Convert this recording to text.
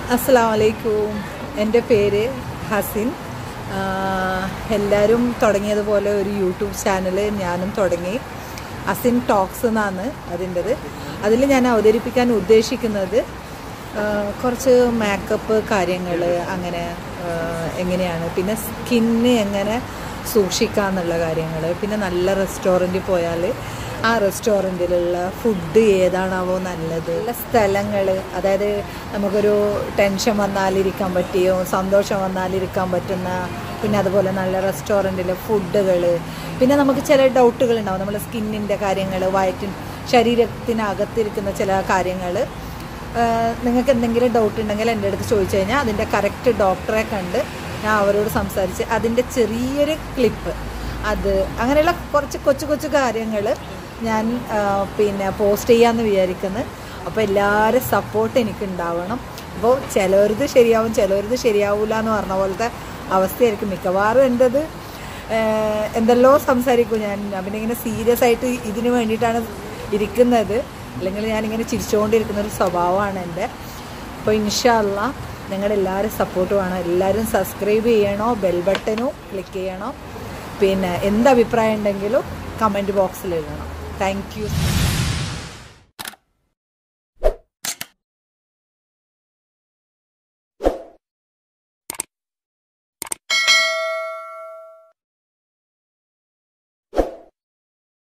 അസ്സലാമു അലൈക്കും. എൻ്റെ പേര് ഹസിൻ. എല്ലാവരും തുടങ്ങിയതുപോലെ ഒരു യൂട്യൂബ് ചാനൽ ഞാനും തുടങ്ങി. ഹസിൻ ടോക്സ് എന്നാണ് അതിൻ്റെത്. അതിൽ ഞാൻ അവതരിപ്പിക്കാൻ ഉദ്ദേശിക്കുന്നത് കുറച്ച് മേക്കപ്പ് കാര്യങ്ങൾ, അങ്ങനെ എങ്ങനെയാണ്, പിന്നെ സ്കിന്ന് എങ്ങനെ സൂക്ഷിക്കാമെന്നുള്ള കാര്യങ്ങൾ, പിന്നെ നല്ല റെസ്റ്റോറൻറ്റിൽ പോയാൽ ആ റെസ്റ്റോറൻറ്റിലുള്ള ഫുഡ് ഏതാണാവോ നല്ലത്, നല്ല സ്ഥലങ്ങൾ, അതായത് നമുക്കൊരു ടെൻഷൻ വന്നാലിരിക്കാൻ പറ്റിയോ സന്തോഷം വന്നാലിരിക്കാൻ പറ്റുന്ന, പിന്നെ അതുപോലെ നല്ല റെസ്റ്റോറൻറ്റിലെ ഫുഡുകൾ, പിന്നെ നമുക്ക് ചില ഡൗട്ടുകൾ ഉണ്ടാവും, നമ്മുടെ സ്കിന്നിൻ്റെ കാര്യങ്ങൾ, ശരീരത്തിനകത്തിരിക്കുന്ന ചില കാര്യങ്ങൾ. നിങ്ങൾക്ക് എന്തെങ്കിലും ഡൗട്ട് ഉണ്ടെങ്കിൽ എൻ്റെ അടുത്ത് ചോദിച്ചു കഴിഞ്ഞാൽ അതിൻ്റെ കറക്റ്റ് ഡോക്ടറെ കണ്ട് ഞാൻ അവരോട് സംസാരിച്ച് അതിൻ്റെ ചെറിയൊരു ക്ലിപ്പ്, അത് അങ്ങനെയുള്ള കുറച്ച് കൊച്ചു കാര്യങ്ങൾ ഞാൻ പിന്നെ പോസ്റ്റ് ചെയ്യാമെന്ന് വിചാരിക്കുന്നു. അപ്പോൾ എല്ലാവരും സപ്പോർട്ട് എനിക്കുണ്ടാവണം. അപ്പോൾ ചിലവരത് ശരിയാവും, ചിലവരത് ശരിയാവില്ല എന്ന് പറഞ്ഞ പോലത്തെ അവസ്ഥയായിരിക്കും മിക്കവാറും എൻ്റെത്. എന്തെല്ലോ സംസാരിക്കും ഞാൻ, പിന്നെ ഇങ്ങനെ സീരിയസ് ആയിട്ട് ഇതിന് വേണ്ടിയിട്ടാണ് ഇരിക്കുന്നത്, അല്ലെങ്കിൽ ഞാനിങ്ങനെ ചിരിച്ചുകൊണ്ടിരിക്കുന്നൊരു സ്വഭാവമാണ് എൻ്റെ. അപ്പോൾ ഇൻഷാ അല്ലാഹ് നിങ്ങളെല്ലാവരും സപ്പോർട്ട് വേണം. എല്ലാവരും സബ്സ്ക്രൈബ് ചെയ്യണോ, ബെൽ ബട്ടനും ക്ലിക്ക് ചെയ്യണോ, പിന്നെ എന്ത് അഭിപ്രായം ഉണ്ടെങ്കിലും കമൻറ്റ് ബോക്സിൽ എഴുതണം. Thank U.